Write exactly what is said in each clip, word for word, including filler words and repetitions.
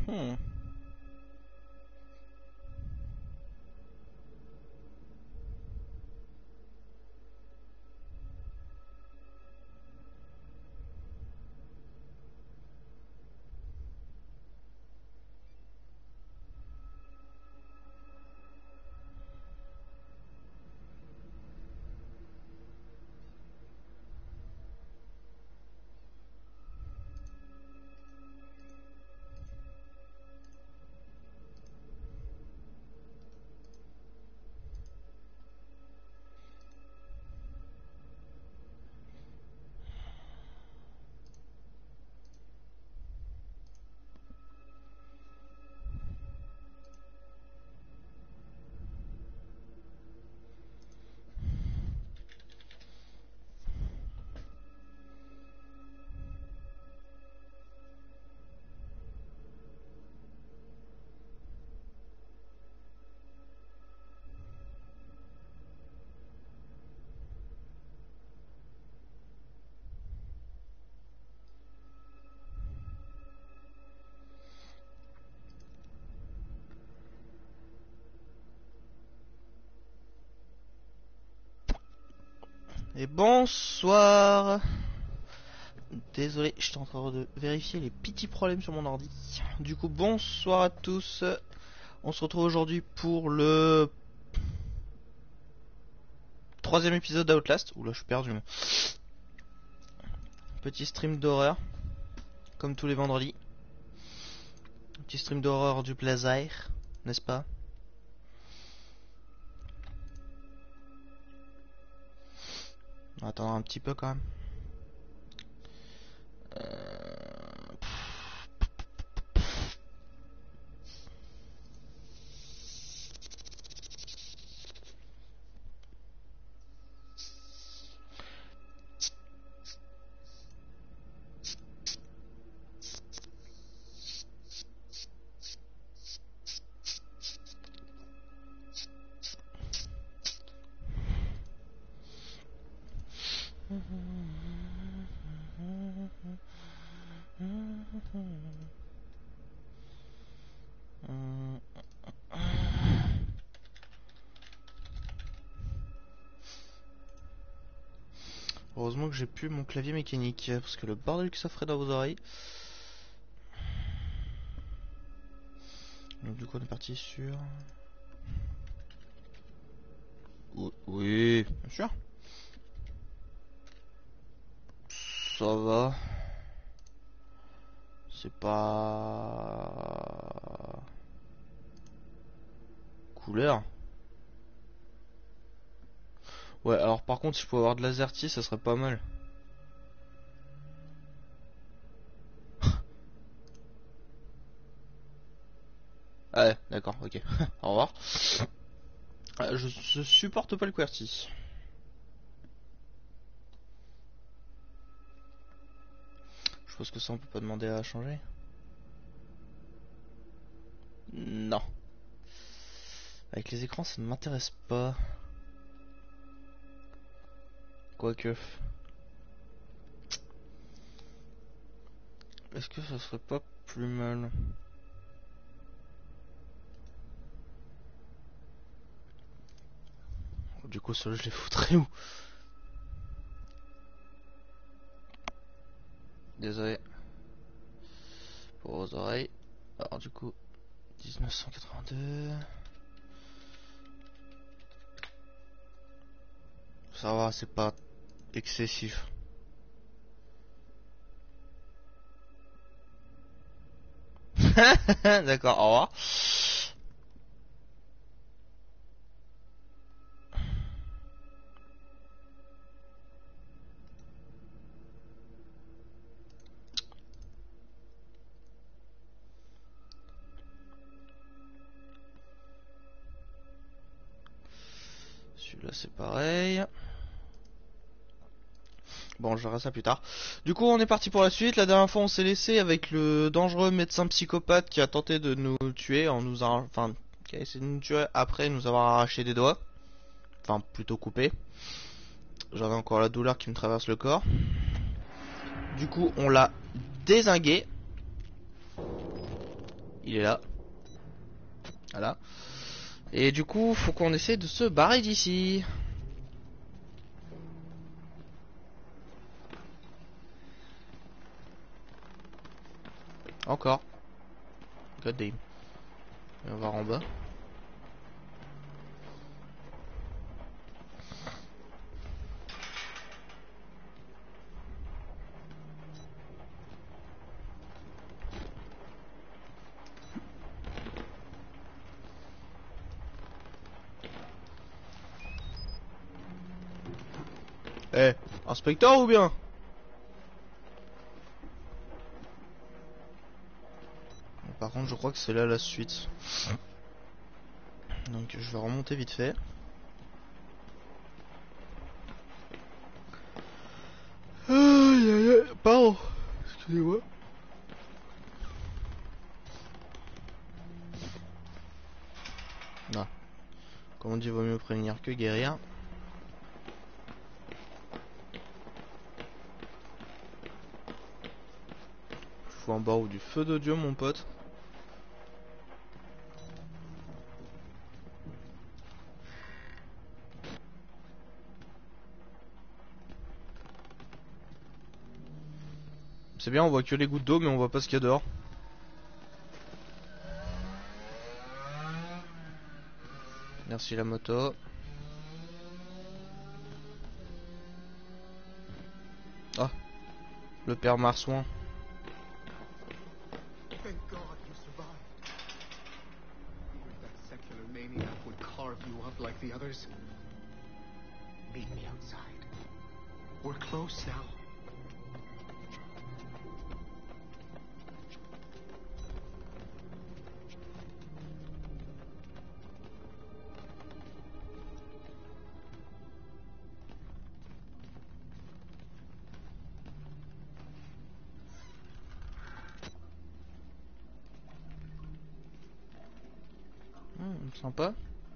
Hmm. Et bonsoir. Désolé, j'étais en train de vérifier les petits problèmes sur mon ordi. Du coup, bonsoir à tous. On se retrouve aujourd'hui pour le troisième épisode d'Outlast. Oula, je suis perdu. Moi. Petit stream d'horreur, comme tous les vendredis. Petit stream d'horreur du plaisir, n'est-ce pas? On va attendre un petit peu quand même. Euh... Heureusement que j'ai plus mon clavier mécanique, parce que le bordel que ça ferait dans vos oreilles. Donc du coup on est parti sur... Oui, bien sûr. Ça va. C'est pas... Couleur. Ouais, alors par contre, si je pouvais avoir de l'azerty, ça serait pas mal. Ah ouais, d'accord, ok. Au revoir. Euh, je, je supporte pas le QWERTY. Je pense que ça on peut pas demander à changer. Non. Avec les écrans ça ne m'intéresse pas. Quoique. Est-ce que ça serait pas plus mal? Du coup ça je les foutrais où? Désolé. Pour vos oreilles. Alors du coup mille neuf cent quatre-vingt-deux. Ça va, c'est pas excessif. D'accord, au revoir. Celui-là c'est pareil. Bon, je verrai ça plus tard. Du coup, on est parti pour la suite. La dernière fois, on s'est laissé avec le dangereux médecin psychopathe qui a tenté de nous tuer en nous arrachant... Enfin, qui a essayé de nous tuer après nous avoir arraché des doigts. Enfin, plutôt coupé. J'avais encore la douleur qui me traverse le corps. Du coup, on l'a dézingué. Il est là. Voilà. Et du coup, faut qu'on essaie de se barrer d'ici. Encore. God damn. On va voir en bas. Eh, inspecteur ou bien? Par contre, je crois que c'est là la suite. Donc, je vais remonter vite fait. Aïe aïe aïe, pardon. Excusez-moi. Non. Comme on dit, vaut mieux prévenir que guérir. Je fous en bas du feu de Dieu, mon pote. C'est bien, on voit que les gouttes d'eau, mais on voit pas ce qu'il y a dehors. Merci la moto. Ah, le père Marsouin. Thank God you survived. Even if that secular maniac would carve you up like the others. Meet me outside. We're close now. Hum, sympa.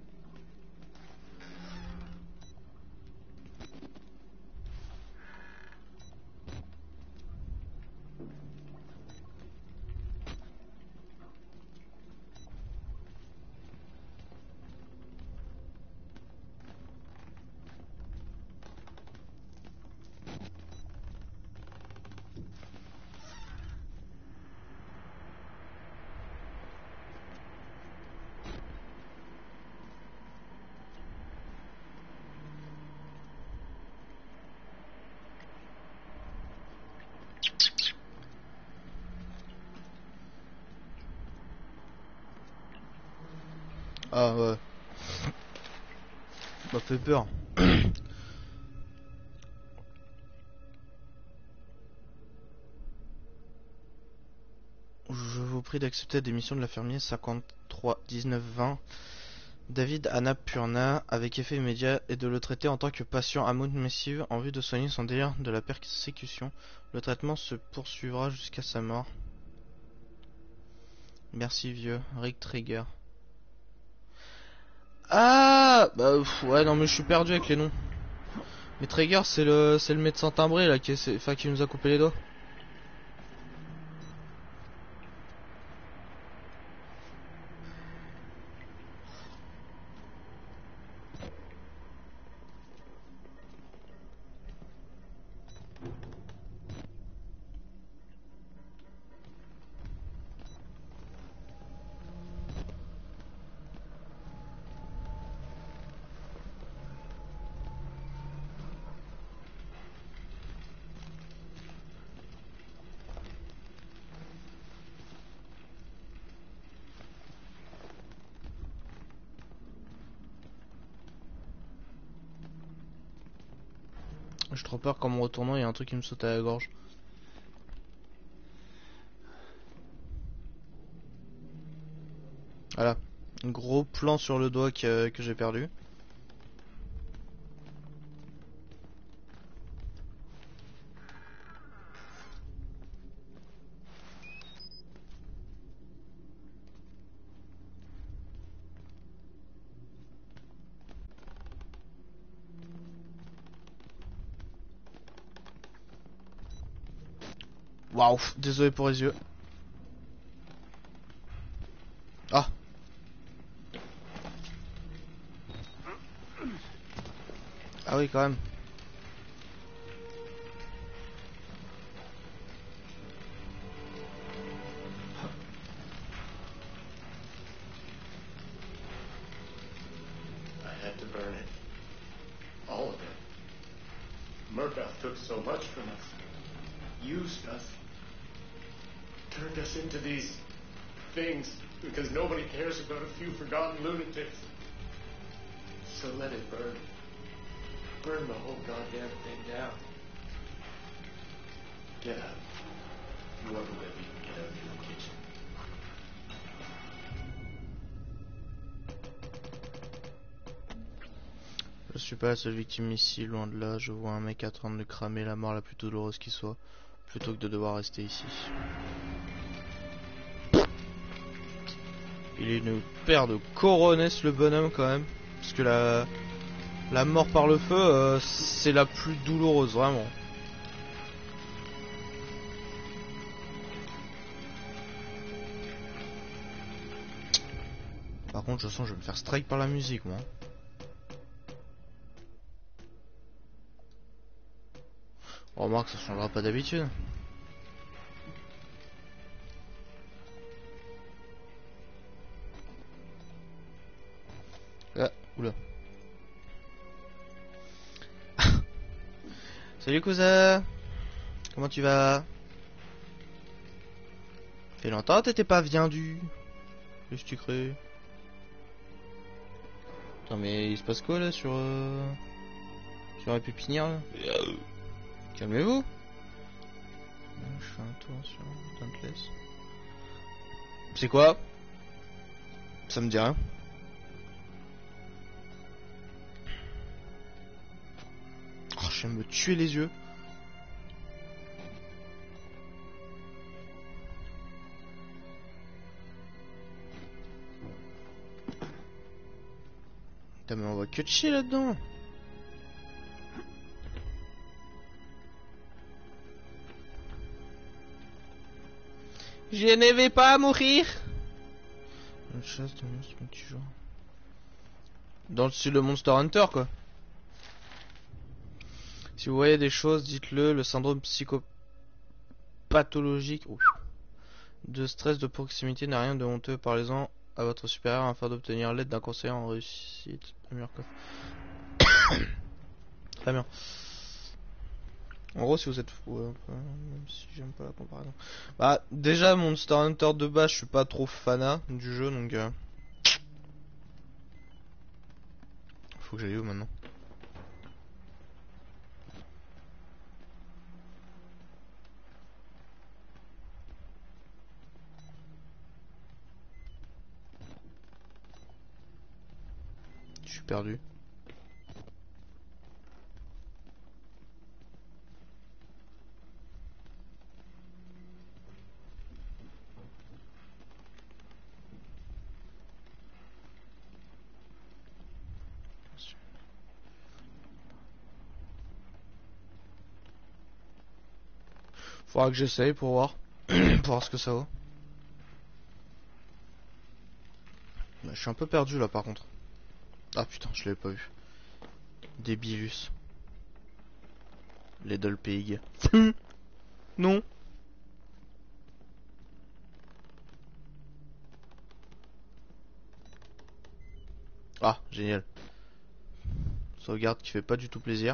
Ah ouais. M'a fait peur. Je vous prie d'accepter la démission de l'infirmier cinquante-trois dix-neuf vingt David Annapurna avec effet immédiat et de le traiter en tant que patient à mood massive en vue de soigner son délire de la persécution. Le traitement se poursuivra jusqu'à sa mort. Merci vieux. Rick Trigger. Ah bah pff, ouais non mais je suis perdu avec les noms. Mais Trigger c'est le c'est le médecin timbré là qui, est, enfin, qui nous a coupé les doigts. J'ai trop peur qu'en me retournant il y a un truc qui me saute à la gorge. Voilà. Un gros plan sur le doigt que, que j'ai perdu. Waouh, désolé pour les yeux. Ah oui, quand même. I had to burn it. All of it. Murkoff took so much from us. Used us. Turned us into these things because nobody cares about a few forgotten lunatics. So let it burn. Burn the whole goddamn thing down. Get out. You want to live, you can get out to the kitchen. Je suis pas la seule victime ici, loin de là. Je vois un mec en train de cramer la mort la plus douloureuse qui soit, plutôt que de devoir rester ici. Il est une paire de coronets le bonhomme quand même, parce que la la mort par le feu, euh, c'est la plus douloureuse vraiment. Par contre, je sens que je vais me faire strike par la musique, moi. On remarque, ça changera pas d'habitude. Ah, oula. Salut cousin. Comment tu vas? Fait longtemps t'étais pas viendu. Qu'est-ce que tu crées? Attends mais il se passe quoi là sur euh... sur la pépinière là? Calmez-vous. Je fais un tour sur Dauntless. C'est quoi? Ça me dit rien. Oh, je viens de me tuer les yeux. Putain mais on voit que de chier là-dedans. Je ne vais pas mourir. Une chasse de monstres multijoueurs. Dans le style de Monster Hunter quoi. Si vous voyez des choses, dites-le. Le syndrome psychopathologique ouf, de stress de proximité n'a rien de honteux. Parlez-en à votre supérieur afin d'obtenir l'aide d'un conseiller en réussite. Très bien. En gros, si vous êtes fou, ouais, même si j'aime pas la comparaison. Bah, déjà, Monster Hunter de base, je suis pas trop fanat du jeu, donc. Euh... Faut que j'aille où maintenant? Je suis perdu. Faudra que j'essaye pour voir. Pour voir ce que ça vaut. Bah, je suis un peu perdu là par contre. Ah putain, je l'avais pas vu. Débilus. Little Pig. Non. Ah, génial. Sauvegarde qui fait pas du tout plaisir.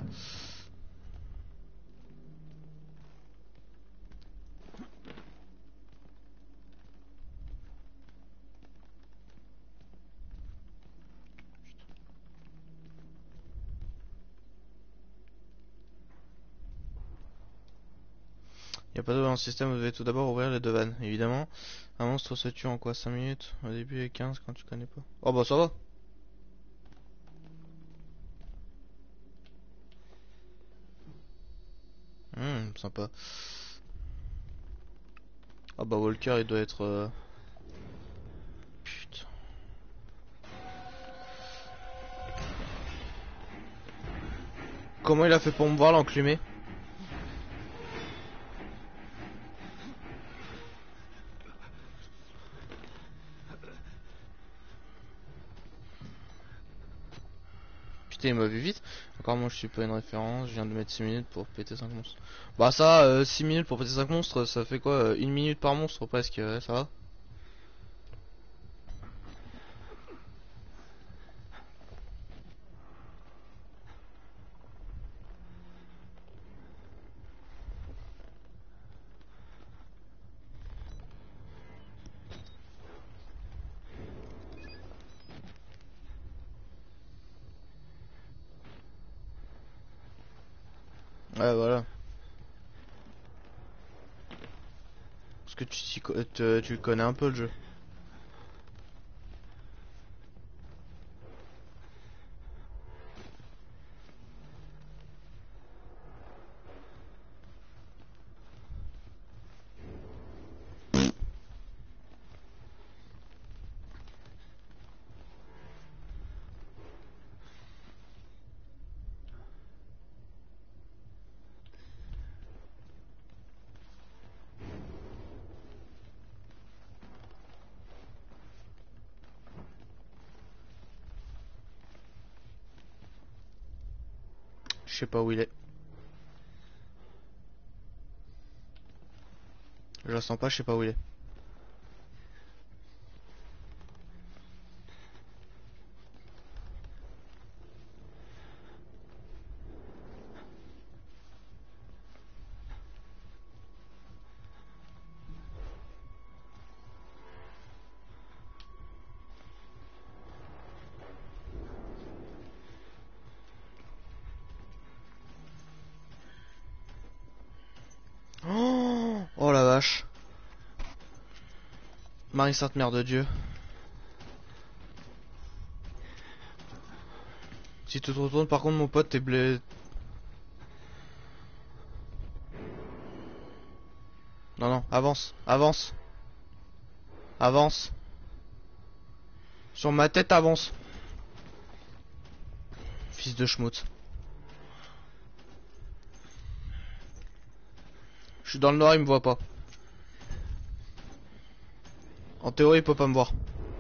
Il n'y a pas d'eau dans le système, vous devez tout d'abord ouvrir les deux vannes. Évidemment, un monstre se tue en quoi? cinq minutes? Au début et quinze quand tu connais pas. Oh bah ça va. Hum, sympa. Ah bah Walker il doit être... Euh... Putain. Comment il a fait pour me voir l'enclumé? Putain, il m'a vu vite. Encore moi je suis pas une référence, je viens de mettre six minutes pour péter cinq monstres. Bah ça, euh, six minutes pour péter cinq monstres, ça fait quoi euh, une minute par monstre presque, ouais, ça va. Ouais, voilà. Parce que tu, t'y co- te- tu connais un peu le jeu. Je sais pas où il est. Je le sens pas, je sais pas où il est. Oh, oh la vache. Marie Sainte Mère de Dieu. Si tu te retournes par contre mon pote t'es blé... Non non, avance, avance. Avance. Sur ma tête avance. Fils de schmout. Je suis dans le noir, il me voit pas. En théorie il peut pas me voir.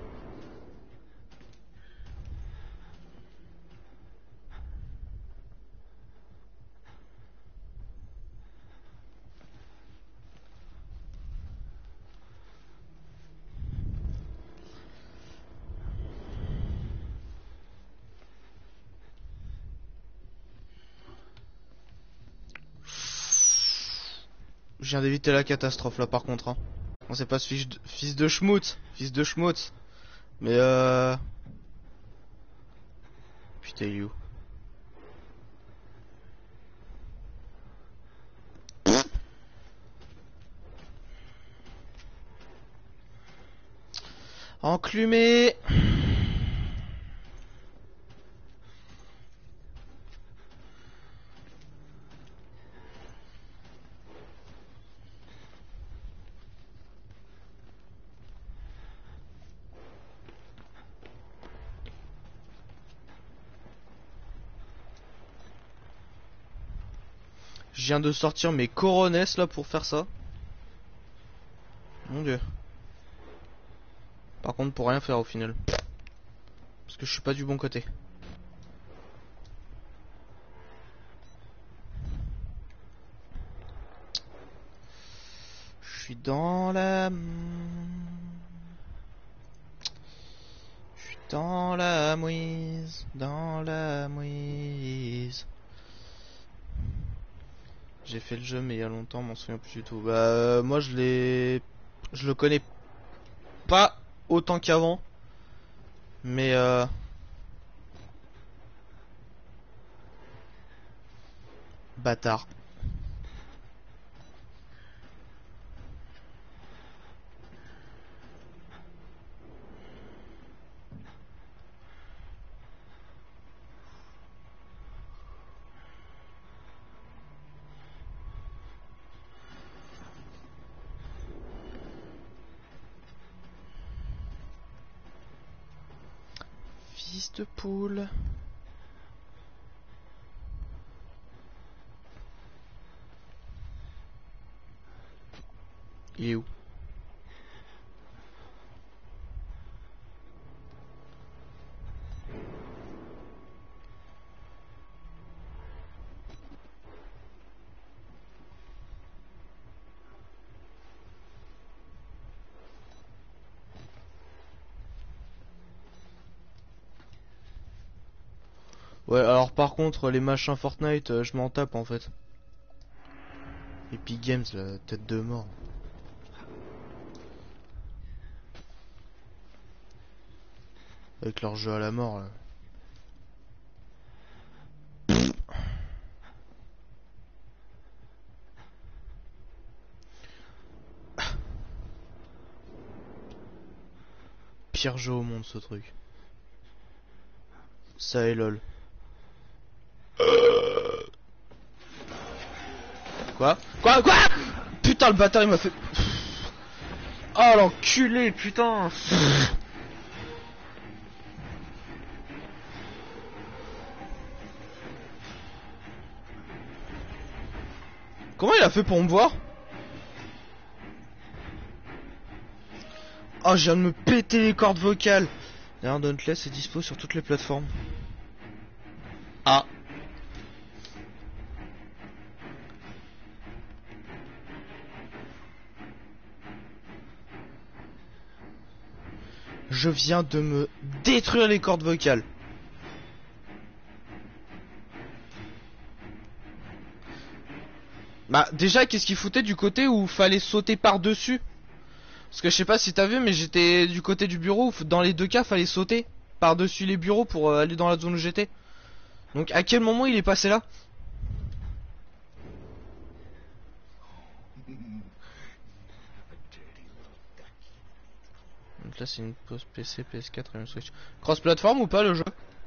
Je viens d'éviter la catastrophe là par contre hein. On sait pas ce fils de, fils de schmout. Fils de schmout. Mais euh... Putain il est où? Enclumé. Je viens de sortir mes coronesses là pour faire ça. Mon dieu. Par contre pour rien faire au final. Parce que je suis pas du bon côté. Je suis dans la... Je suis dans la mouise. Dans la mouise. J'ai fait le jeu mais il y a longtemps, m'en souviens plus du tout. Bah euh, moi je l'ai... Je le connais pas autant qu'avant. Mais euh... bâtard. Fils de poule. Il est où? Ouais, alors par contre, les machins Fortnite, euh, je m'en tape en fait. Epic Games, la tête de mort. Avec leur jeu à la mort là. Pire jeu au monde ce truc. Ça est lol. Quoi? Quoi? Quoi? Putain, le bâtard il m'a fait... Oh l'enculé, putain. Comment il a fait pour me voir? Oh, je viens de me péter les cordes vocales. D'ailleurs, Dauntless est dispo sur toutes les plateformes. Ah. Je viens de me détruire les cordes vocales. Bah déjà, qu'est-ce qu'il foutait du côté où fallait sauter par-dessus? Parce que je sais pas si t'as vu, mais j'étais du côté du bureau où dans les deux cas fallait sauter par-dessus les bureaux pour euh, aller dans la zone où j'étais. Donc à quel moment il est passé là? Donc là c'est une pause P C, P S quatre et une Switch. Cross-platform ou pas le jeu?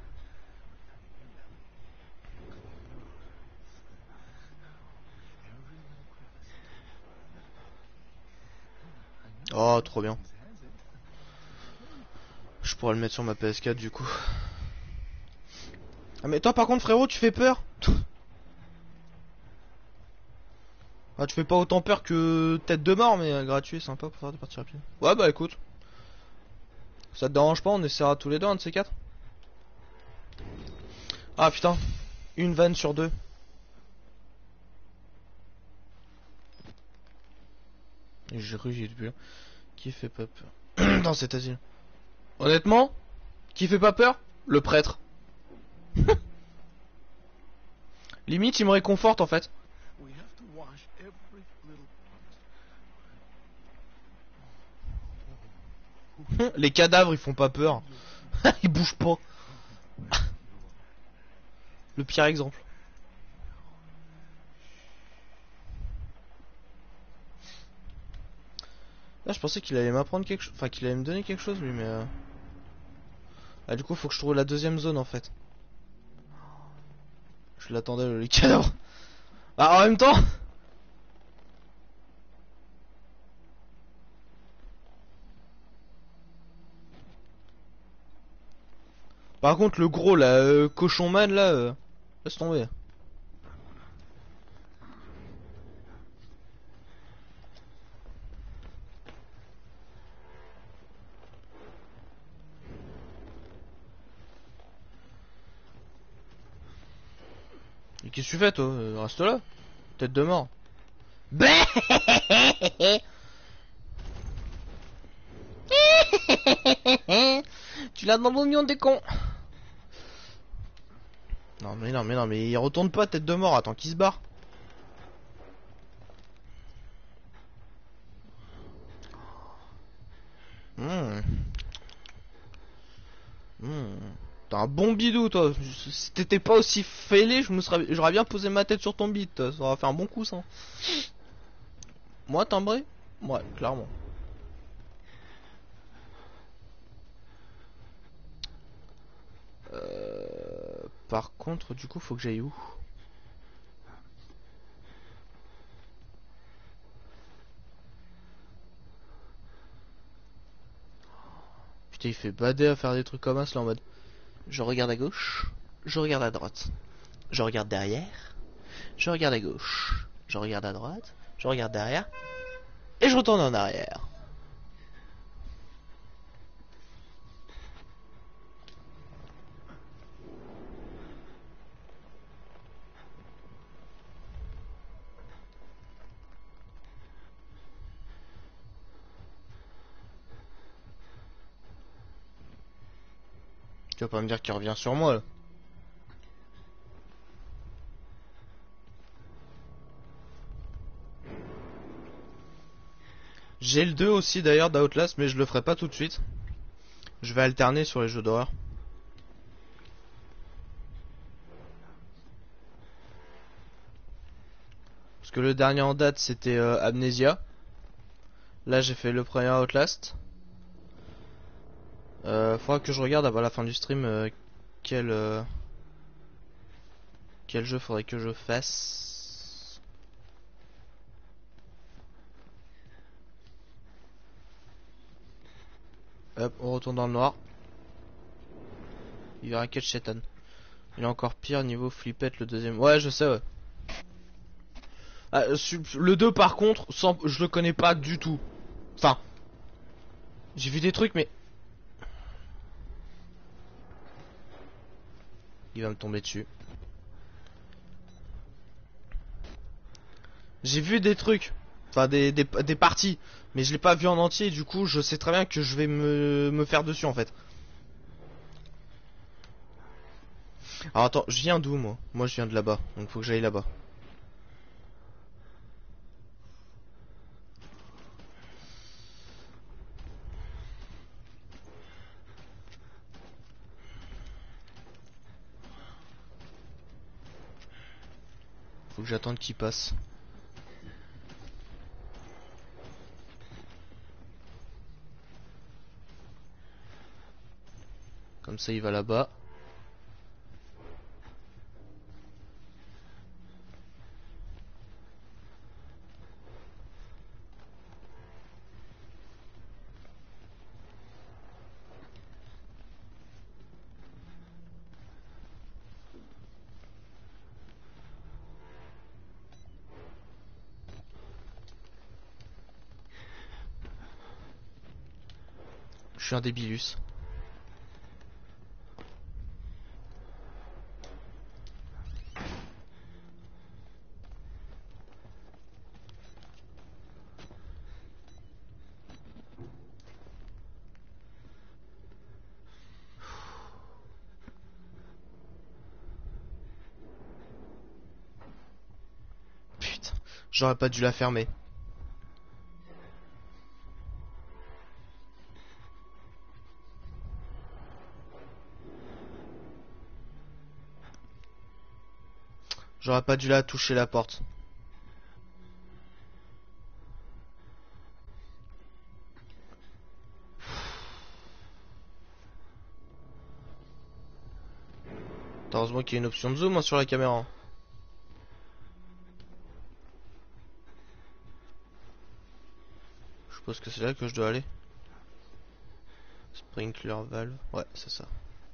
Oh trop bien. Je pourrais le mettre sur ma P S quatre du coup. Ah mais toi par contre frérot tu fais peur. Ah tu fais pas autant peur que tête de mort mais euh, gratuit sympa pour faire des parties rapides. Ouais bah écoute. Ça te dérange pas, on essaiera tous les deux un de ces quatre. Ah putain. Une vanne sur deux. Et j'ai rugé depuis. Qui fait pas peur dans cet asile? Honnêtement, qui fait pas peur? Le prêtre. Limite il me réconforte en fait. Les cadavres ils font pas peur. Ils bougent pas. Le pire exemple. Là je pensais qu'il allait m'apprendre quelque chose. Enfin qu'il allait me donner quelque chose lui mais euh... Ah du coup faut que je trouve la deuxième zone en fait. Je l'attendais les cadavres. Ah en même temps. Par contre le gros là, euh, cochon man là, euh, laisse tomber. Et qu'est-ce que tu fais toi? euh, Reste là. Tête de mort. Tu l'as dans l'oignon des cons. Non mais non mais non mais il retourne pas tête de mort, attends qu'il se barre. Mmh. Mmh. T'as un bon bidou toi. Si t'étais pas aussi fêlé, je me serais, j'aurais bien posé ma tête sur ton bide. Ça aurait fait un bon coup ça. Moi timbré? Ouais, clairement. Euh... Par contre, du coup, faut que j'aille où? Putain, il fait bader à faire des trucs comme ça là en mode. Je regarde à gauche, je regarde à droite, je regarde derrière, je regarde à gauche, je regarde à droite, je regarde derrière, et je retourne en arrière. Tu vas pas me dire qu'il revient sur moi là. J'ai le deux aussi d'ailleurs d'Outlast, mais je le ferai pas tout de suite. Je vais alterner sur les jeux d'horreur. Parce que le dernier en date c'était euh, Amnesia. Là j'ai fait le premier Outlast. Euh, faudra que je regarde avant la fin du stream euh, quel euh, quel jeu faudrait que je fasse. Hop, on retourne dans le noir. Il y aura quel Shaitan. Il est encore pire niveau flippette le deuxième. Ouais, je sais, ouais. Ah, le deux par contre, sans, je le connais pas du tout. Enfin, j'ai vu des trucs mais... Il va me tomber dessus. J'ai vu des trucs, enfin des, des, des parties, mais je l'ai pas vu en entier, du coup je sais très bien que je vais me, me faire dessus en fait. Alors attends, je viens d'où moi? Moi je viens de là-bas, donc faut que j'aille là-bas. Faut que j'attende qu'il passe. Comme ça il va là-bas. Je suis un débilus. Putain, j'aurais pas dû la fermer. J'aurais pas dû la toucher la porte. Heureusement qu'il y a une option de zoom hein, sur la caméra. Je suppose que c'est là que je dois aller. Sprinkler valve. Ouais, c'est ça.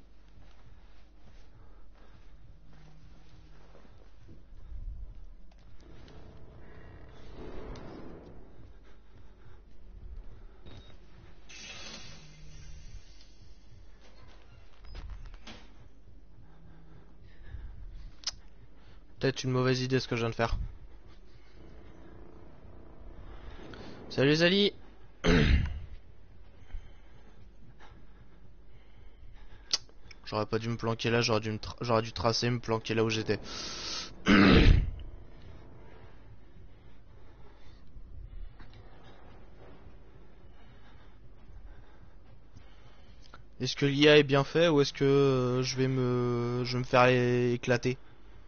Peut-être une mauvaise idée ce que je viens de faire. Salut les alliés. J'aurais pas dû me planquer là, j'aurais dû, me j'aurais dû tracer, me planquer là où j'étais. Est-ce que l'I A est bien fait ou est-ce que euh, je vais me je vais me faire éclater?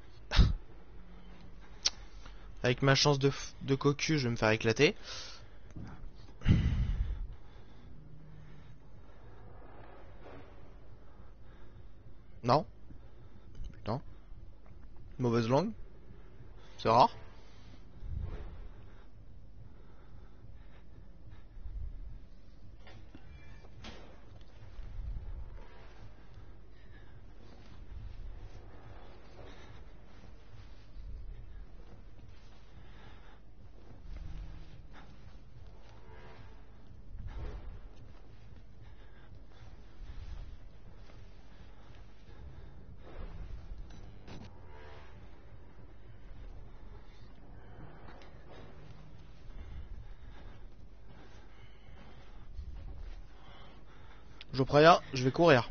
Avec ma chance de, de cocu, je vais me faire éclater. Non. Putain. Mauvaise langue. C'est rare. Je préviens, je vais courir.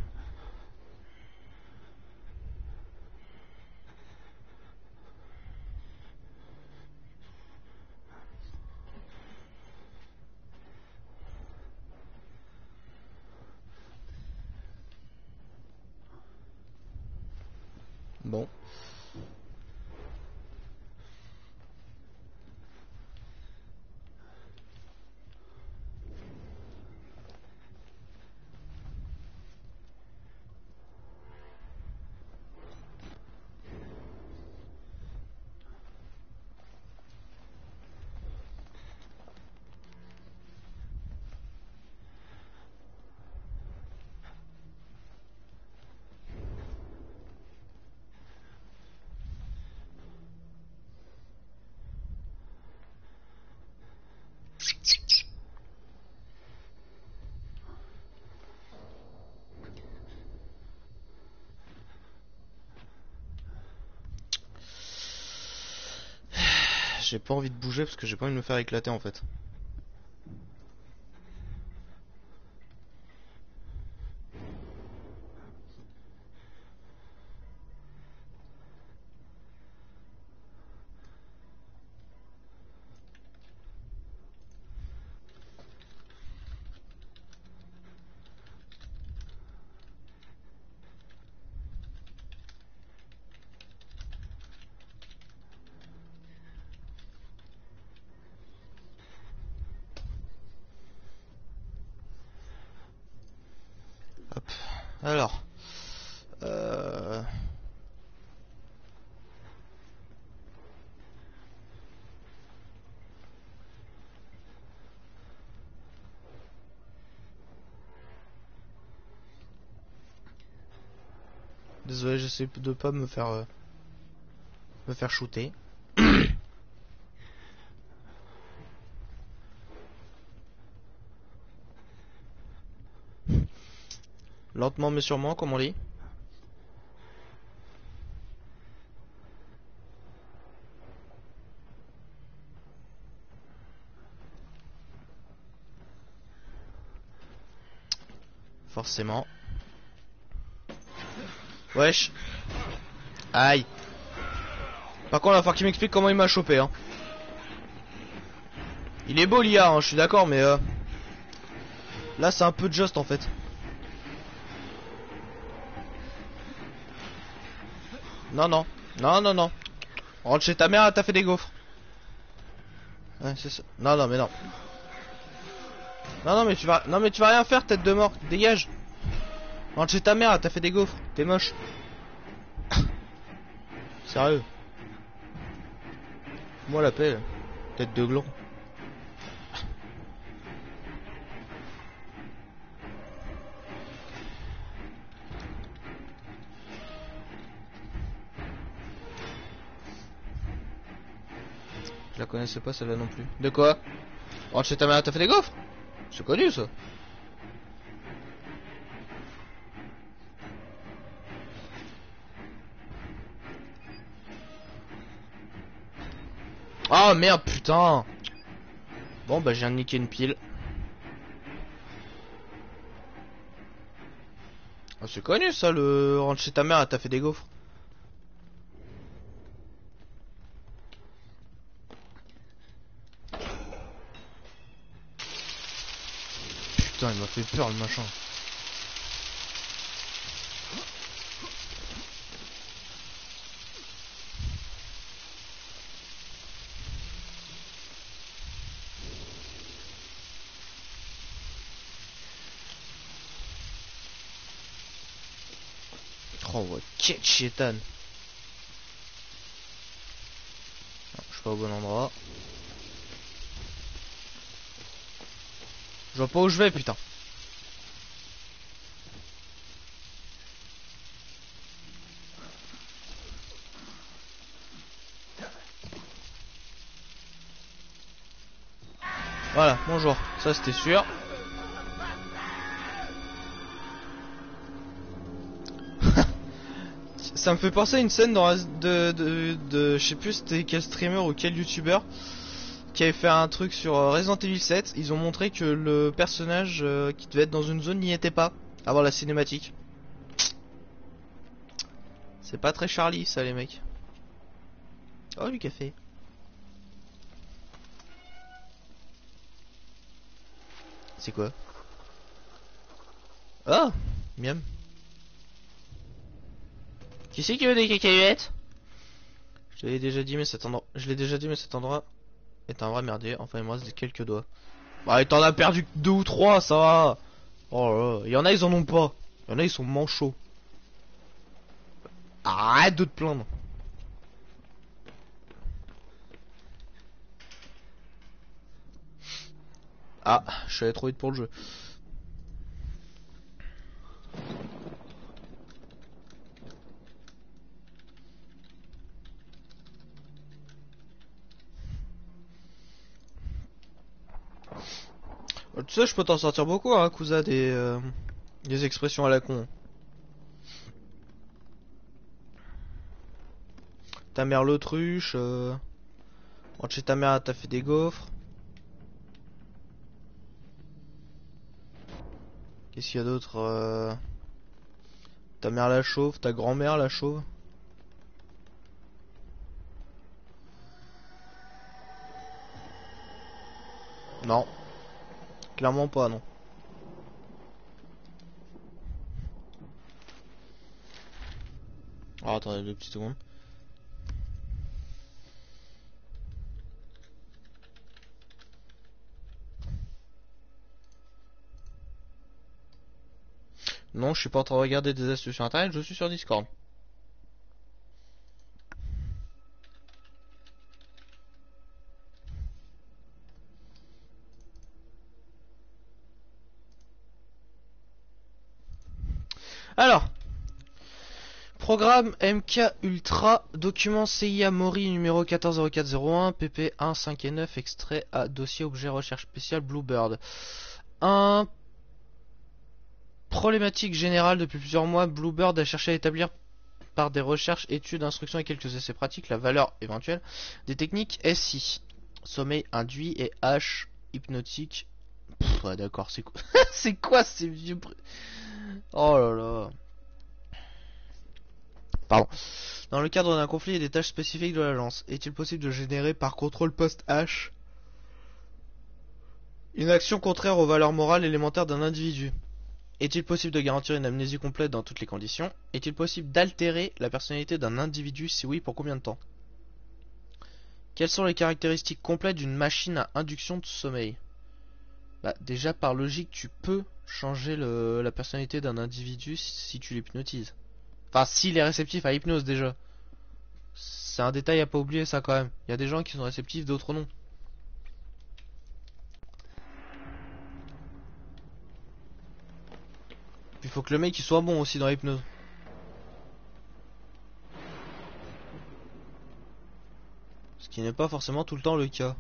J'ai pas envie de bouger parce que j'ai pas envie de me faire éclater en fait. Hop. Alors. Euh... Désolé, j'essaie de pas me faire euh, me faire shooter. Lentement mais sûrement, comme on dit. Forcément. Wesh. Aïe. Par contre, il va falloir qu'il m'explique comment il m'a chopé. Hein. Il est beau l'I A, hein, je suis d'accord, mais euh... là c'est un peu just en fait. Non, non. Non, non, non. Rentre chez ta mère, elle t'a fait des gaufres. Ouais, c'est ça. Non, non, mais non. Non, non, mais tu vas, non, mais tu vas rien faire, tête de mort. Dégage. Rentre chez ta mère, elle t'a fait des gaufres. T'es moche. Sérieux. Moi la paix. Tête de gland. Je la connaissais pas celle-là non plus. De quoi? Rentre chez ta mère, t'as fait des gaufres? C'est connu ça. Oh merde, putain. Bon bah je viens de niquer une pile. Oh, c'est connu ça, le rentre chez ta mère, t'as fait des gaufres. Putain, il m'a fait peur le machin. Oh, ouais, quel chétan. Je suis pas au bon endroit. Je vois pas où je vais, putain. Voilà, bonjour. Ça c'était sûr. Ça me fait penser à une scène dans la, de, de, de, je sais plus c'était quel streamer ou quel youtubeur qui avait fait un truc sur Resident Evil sept. Ils ont montré que le personnage euh, qui devait être dans une zone n'y était pas avant la cinématique. C'est pas très Charlie ça les mecs. Oh du café. C'est quoi? Ah, miam. Qui c'est qui veut des cacahuètes? Je l'ai déjà dit mais cet endroit, je l'ai déjà dit mais cet endroit est un vrai merdier. Enfin il me reste quelques doigts. Bah t'en as perdu deux ou trois, ça va. Oh là là, il y en a ils en ont pas. Il y en a ils sont manchots. Arrête de te plaindre. Ah, je suis allé trop vite pour le jeu. Tu sais, je peux t'en sortir beaucoup, hein, Cousa, des, euh, des expressions à la con. Ta mère l'autruche, euh, Rentre chez ta mère, t'as fait des gaufres. Qu'est-ce qu'il y a d'autre euh... Ta mère la chauve, ta grand-mère la chauve. Non. Clairement pas, non. Oh, attendez deux petites secondes. Non, je suis pas en train de regarder des astuces sur internet, je suis sur Discord. Alors, programme M K Ultra, document C I A Mori numéro quatorze zéro quatre zéro un, P P un, cinq et neuf, extrait à dossier objet recherche spécial Bluebird. un Problématique générale depuis plusieurs mois, Bluebird a cherché à établir par des recherches, études, instructions et quelques essais pratiques la valeur éventuelle des techniques S I. Sommeil induit et H hypnotique. Pff, ouais, d'accord, c'est quoi c'est quoi ces vieux... Oh là là. Pardon. Dans le cadre d'un conflit et des tâches spécifiques de l'agence, est-il possible de générer par contrôle post-H une action contraire aux valeurs morales élémentaires d'un individu? Est-il possible de garantir une amnésie complète dans toutes les conditions? Est-il possible d'altérer la personnalité d'un individu? Si oui, pour combien de temps? Quelles sont les caractéristiques complètes d'une machine à induction de sommeil? Bah, déjà par logique, tu peux changer le, la personnalité d'un individu si tu l'hypnotises. Enfin, s'il est réceptif à l'hypnose déjà. C'est un détail à pas oublier ça quand même. Il y a des gens qui sont réceptifs, d'autres non. Il faut que le mec il soit bon aussi dans l'hypnose. Ce qui n'est pas forcément tout le temps le cas.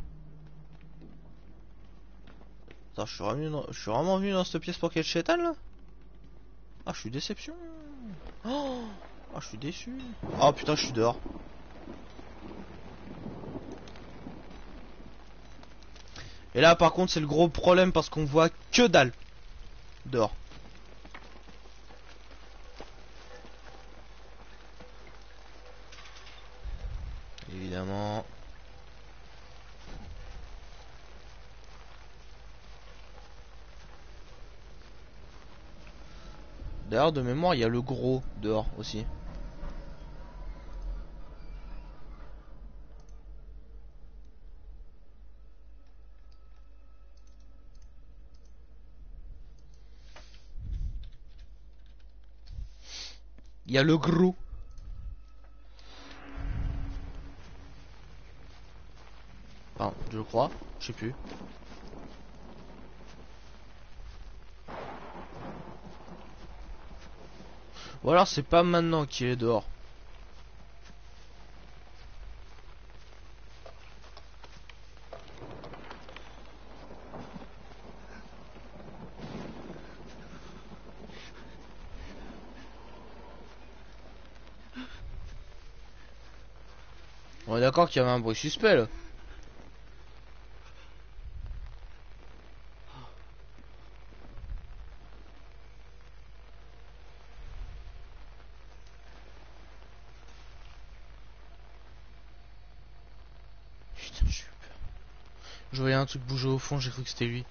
Attends, je suis vraiment, dans... je suis vraiment venu dans cette pièce pour quel chétan là? Ah, je suis déception. Oh, oh, je suis déçu. Oh putain, je suis dehors. Et là par contre c'est le gros problème parce qu'on voit que dalle dehors. Évidemment. D'ailleurs de mémoire il y a le gros dehors aussi. Il y a le gros. Enfin, je crois, je sais plus. Ou alors c'est pas maintenant qu'il est dehors. On est d'accord qu'il y avait un bruit suspect là. Putain, j'ai eu peur. Je voyais un truc bouger au fond, j'ai cru que c'était lui.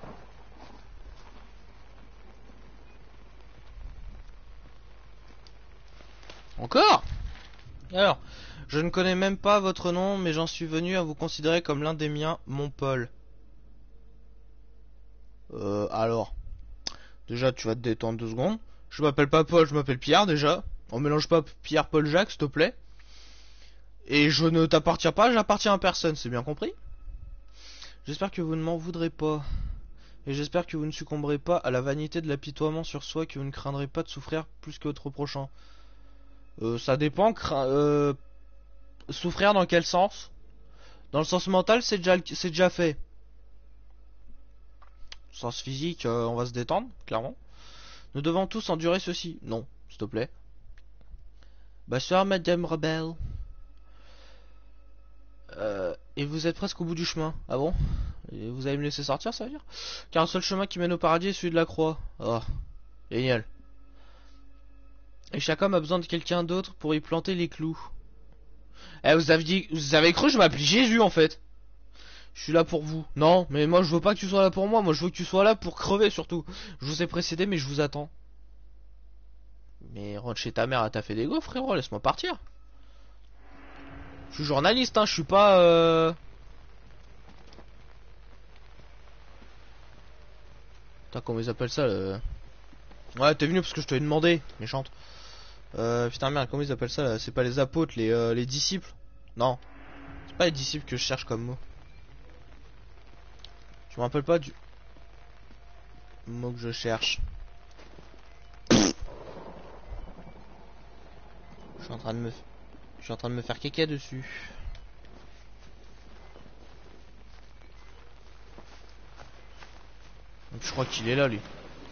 Encore? Alors, je ne connais même pas votre nom, mais j'en suis venu à vous considérer comme l'un des miens, mon Paul. Euh, alors. Déjà, tu vas te détendre deux secondes. Je m'appelle pas Paul, je m'appelle Pierre déjà. On mélange pas Pierre, Paul, Jacques, s'il te plaît. Et je ne t'appartiens pas, j'appartiens à personne, c'est bien compris? J'espère que vous ne m'en voudrez pas. Et j'espère que vous ne succomberez pas à la vanité de l'apitoiement sur soi, que vous ne craindrez pas de souffrir plus que votre prochain. Euh, ça dépend. Euh, souffrir dans quel sens? Dans le sens mental, c'est déjà, c'est déjà fait. Sens physique, euh, on va se détendre, clairement. Nous devons tous endurer ceci. Non, s'il te plaît. Bonsoir, Madame Rebelle. Euh, Et vous êtes presque au bout du chemin. Ah bon? Et vous allez me laisser sortir, ça veut dire? Car le seul chemin qui mène au paradis est celui de la croix. Oh, génial. Et chaque homme a besoin de quelqu'un d'autre pour y planter les clous. Eh, vous avez dit, vous avez cru que je m'appelais Jésus en fait. Je suis là pour vous. Non, mais moi je veux pas que tu sois là pour moi. Moi je veux que tu sois là pour crever surtout. Je vous ai précédé, mais je vous attends. Mais rentre chez ta mère, elle t'a fait des gaufres, frérot. Laisse-moi partir. Je suis journaliste, hein. Je suis pas. Euh... Putain, comment ils appellent ça le... Ouais, t'es venu parce que je te l'ai demandé, méchante. Euh, putain merde, comment ils appellent ça là? C'est pas les apôtres, les, euh, les disciples? Non, c'est pas les disciples que je cherche comme mot. Je me rappelle pas du mot que je cherche. Je suis en train de me, je suis en train de me faire kéké dessus. Donc, je crois qu'il est là lui.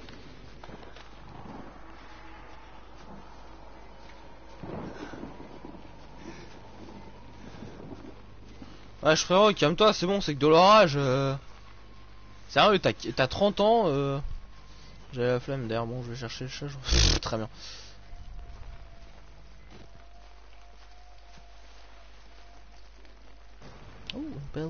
Ouais, frérot, calme-toi, c'est bon, c'est que de l'orage. Euh... Sérieux, t'as trente ans. Euh... J'avais la flemme d'ailleurs, bon, je vais chercher le chat. Je... Très bien. Oh, belle.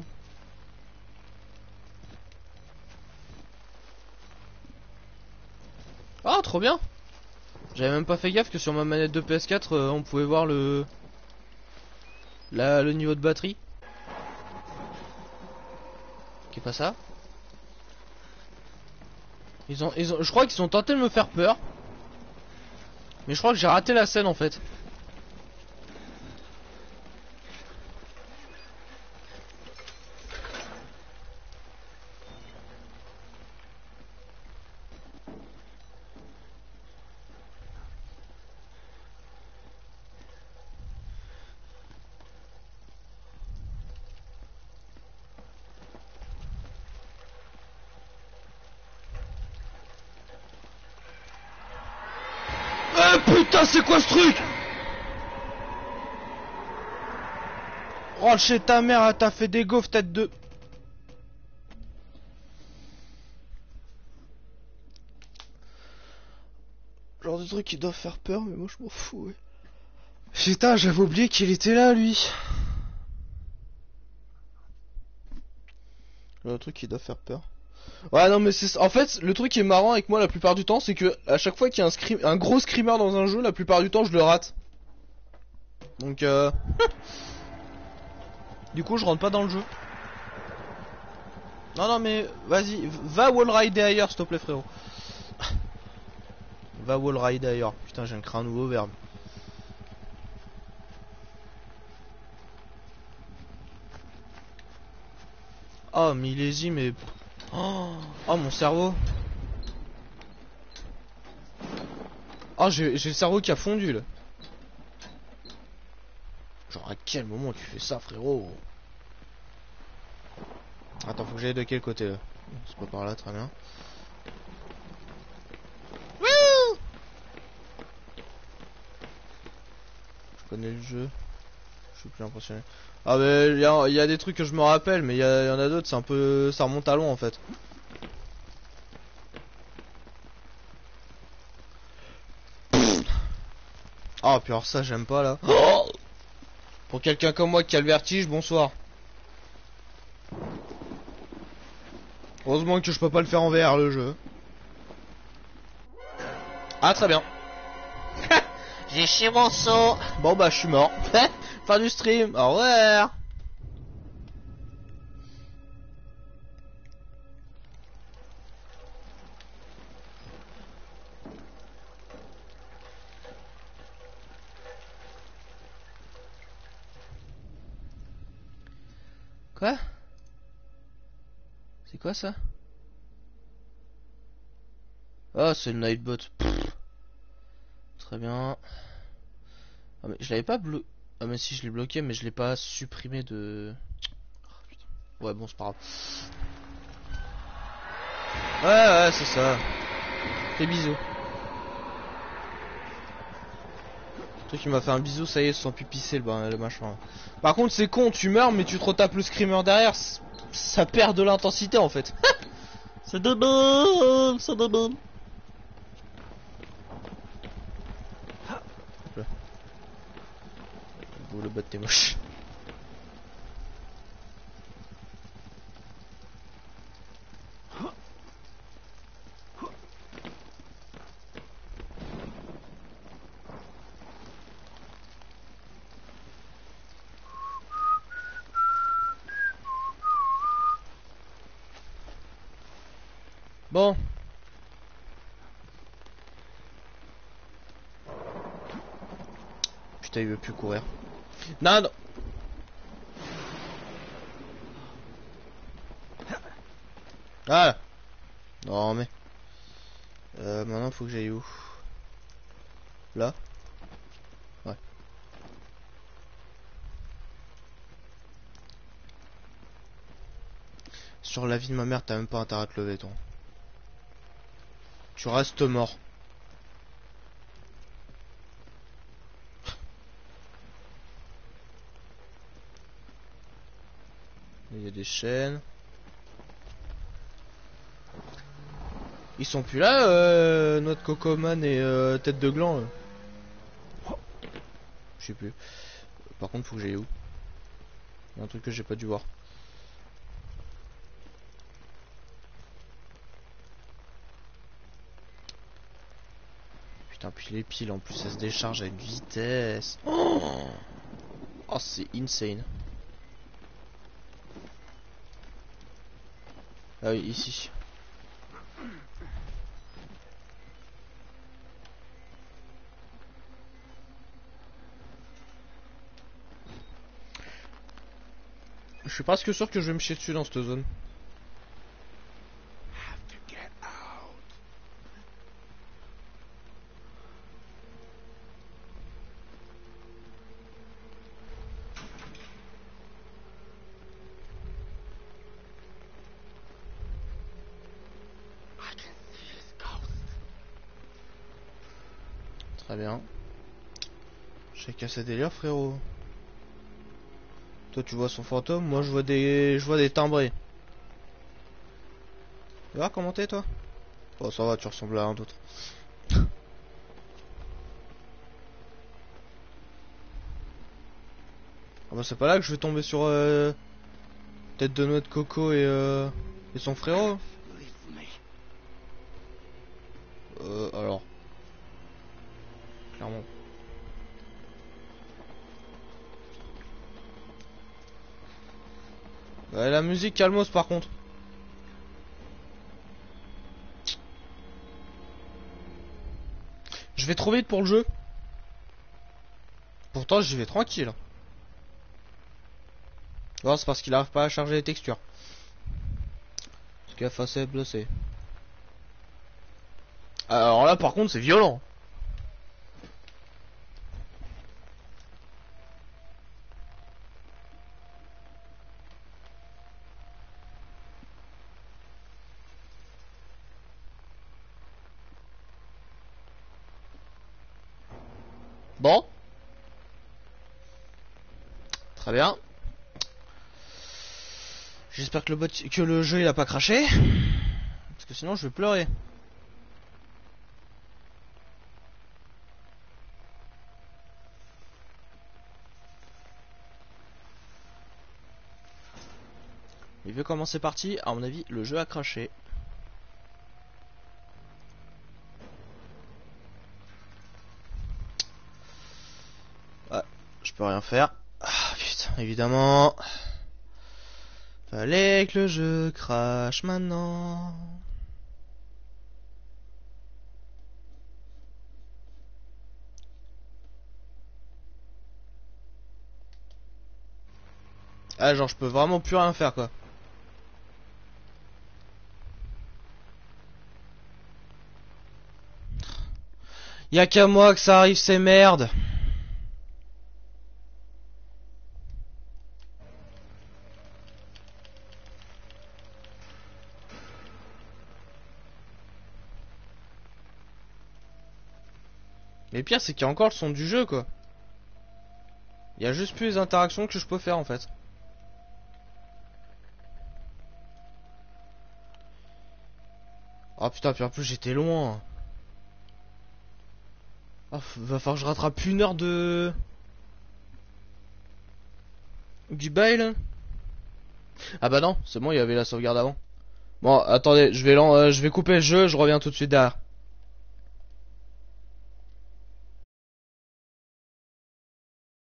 Ah, trop bien. J'avais même pas fait gaffe que sur ma manette de P S quatre, euh, on pouvait voir le... La... le niveau de batterie. Qui est pas ça. Ils ont, ils ont, je crois qu'ils ont tenté de me faire peur. Mais je crois que j'ai raté la scène en fait. Ah putain, c'est quoi ce truc? Rentre chez ta mère, elle t'a fait des gaufres tête de... Genre de trucs qui doivent faire peur, mais moi je m'en fous, ouais. Putain, j'avais oublié qu'il était là, lui. Le truc qui doit faire peur. Ouais, non, mais c'est... En fait, le truc qui est marrant avec moi la plupart du temps, c'est que à chaque fois qu'il y a un, scrim... un gros screamer dans un jeu, la plupart du temps, je le rate. Donc, euh... du coup, je rentre pas dans le jeu. Non, non, mais vas-y, va wallrider ailleurs, s'il te plaît, frérot. Va wallrider ailleurs. Putain, j'ai créé un nouveau verbe. Oh, millésime et... Oh, oh, mon cerveau. Oh, j'ai le cerveau qui a fondu, là. Genre, à quel moment tu fais ça, frérot? Attends, faut que j'aille de quel côté, là? C'est pas par là, très bien. Je connais le jeu. Je suis plus impressionné. Ah mais il y, y a des trucs que je me rappelle, mais il y, y en a d'autres, c'est un peu... ça remonte à loin en fait. Ah puis alors ça j'aime pas là. Oh, pour quelqu'un comme moi qui a le vertige, bonsoir. Heureusement que je peux pas le faire en V R le jeu. Ah très bien. J'ai chié mon saut. Bon bah je suis mort. Fin du stream. Au revoir. Quoi? C'est quoi ça? Ah, c'est le Nightbot. Pff. Très bien. Ah mais je l'avais pas bloqué. Ah mais si, je l'ai bloqué, mais je l'ai pas supprimé de... Oh, putain. Ouais bon, c'est pas grave. Ouais ouais, c'est ça. Fais bisous. Toi qui m'a fait un bisou, ça y est, ils se sont pupissés le, ben, le machin. Par contre, c'est con, tu meurs, mais tu te retapes le screamer derrière. Ça perd de l'intensité en fait. C'est débile, c'est débile. Bon, le bot t'es moche. Bon. Putain, il veut plus courir. Non, non. Ah. Non mais. Euh, maintenant faut que j'aille où? Là? Ouais. Sur la vie de ma mère, t'as même pas intérêt à te lever, toi. Tu restes mort. Il y a des chaînes. Ils sont plus là, euh, notre Cocoman et euh, Tête de Gland. euh. Je sais plus. Par contre, faut que j'aille où? Il y a un truc que j'ai pas dû voir. Putain, puis les piles en plus, elles se déchargent à une vitesse. Oh, oh c'est insane. Ah oui, ici. Je suis presque sûr que je vais me chier dessus dans cette zone. Très bien. J'ai cassé délire, frérot. Toi tu vois son fantôme, moi je vois des je vois des timbrés. Tu vas commenter toi? Oh ça va, tu ressembles à un d'autre. Ah bah c'est pas là que je vais tomber sur euh, Tête de noix de coco et euh, et son frérot. Euh alors. Clairement. Ouais, la musique calmos par contre. Je vais trop vite pour le jeu. Pourtant j'y vais tranquille. Non, c'est parce qu'il arrive pas à charger les textures. Parce qu'il a facé blessé. Alors là par contre c'est violent. Bon. Très bien. J'espère que le bot, que le jeu il a pas craché. Parce que sinon je vais pleurer. Mais vu comment c'est parti, à mon avis le jeu a craché. Ouais, je peux rien faire. Ah putain, évidemment. Fallait que le jeu crache maintenant. Ah genre je peux vraiment plus rien faire quoi. Y'a qu'à moi que ça arrive ces merdes. Mais le pire c'est qu'il y a encore le son du jeu quoi. y a juste plus les interactions que je peux faire en fait. Oh putain, puis en plus j'étais loin. Oh, va falloir que je rattrape une heure de... du bail là. Ah bah non, c'est bon, il y avait la sauvegarde avant. Bon, attendez, je vais, lan- euh, je vais couper le jeu, je reviens tout de suite derrière.